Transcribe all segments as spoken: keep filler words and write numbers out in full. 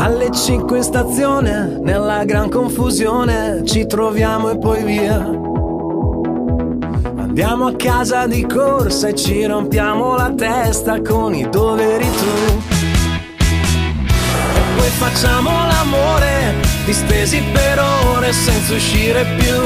Alle cinque in stazione, nella gran confusione, ci troviamo e poi via. Andiamo a casa di corsa e ci rompiamo la testa con i doveri tu. E poi facciamo l'amore, distesi per ore senza uscire più.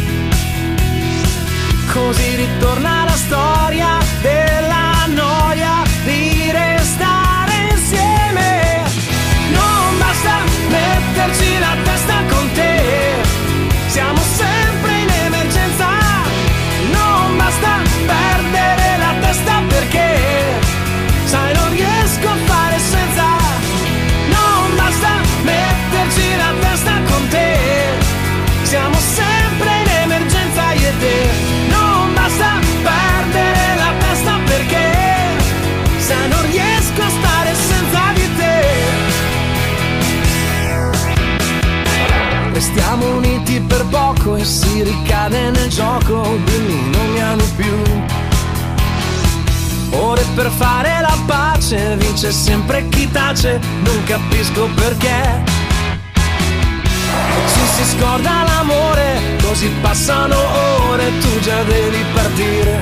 Così ritorna la storia della noia di restare insieme. Non basta metterci la testa con te, siamo sempre in emergenza. Non basta perdere la testa perché, sai, non riesco a fare senza. Non basta metterci la testa con te, siamo sempre in emergenza io e te. Non basta perdere la testa perché, se non riesco a stare senza di te. Restiamo uniti per poco e si ricade nel gioco, dimmi non mi ami più. Ore per fare la pace, vince sempre chi tace, non capisco perché. Ci si scorda l'amore, così passano ore, tu già devi partire.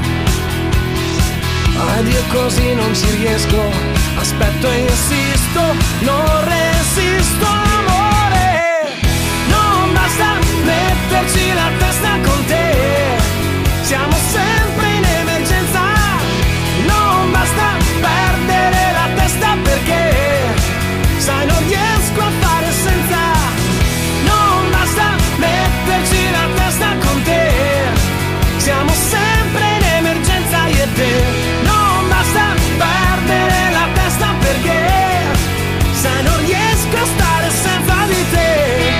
Ed io così non ci riesco, aspetto e insisto, non resisto amore. Non basta metterci la testa con te, siamo sempre in emergenza. Non basta perdere la testa perché, sai, non riesco a fare senza. Non basta metterci la testa con te, siamo sempre in emergenza io e te. Non basta perdere la testa perché, sai, non riesco a stare senza di te.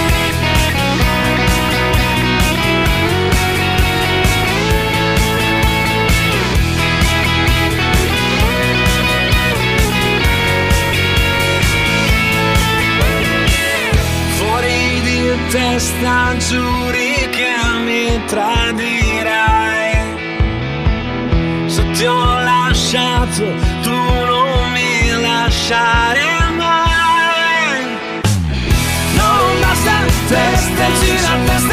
Testa giuri che mi tradirai, se ti ho lasciato tu non mi lasciare mai. Non basta metterci la testa